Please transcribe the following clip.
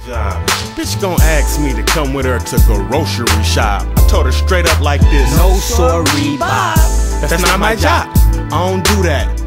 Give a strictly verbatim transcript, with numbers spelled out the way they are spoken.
Job. Bitch gon' ask me to come with her to grocery shop. I told her straight up like this: no sorry, Bob. That's, That's not, not my job. job. I don't do that.